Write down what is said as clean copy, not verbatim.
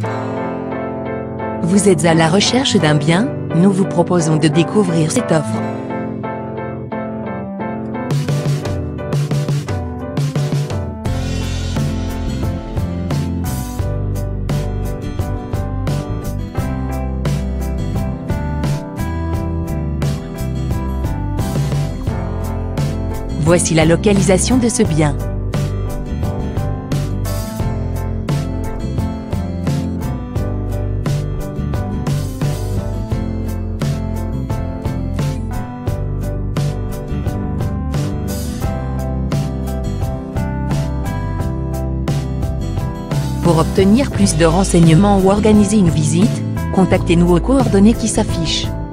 Vous êtes à la recherche d'un bien? Nous vous proposons de découvrir cette offre. Voici la localisation de ce bien. Pour obtenir plus de renseignements ou organiser une visite, contactez-nous aux coordonnées qui s'affichent.